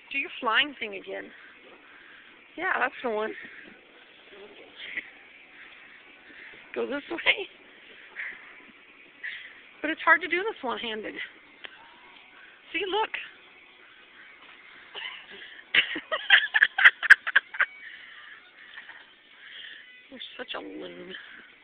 Do your flying thing again. Yeah, that's the one. Go this way. But it's hard to do this one-handed. See, look. You're such a loon.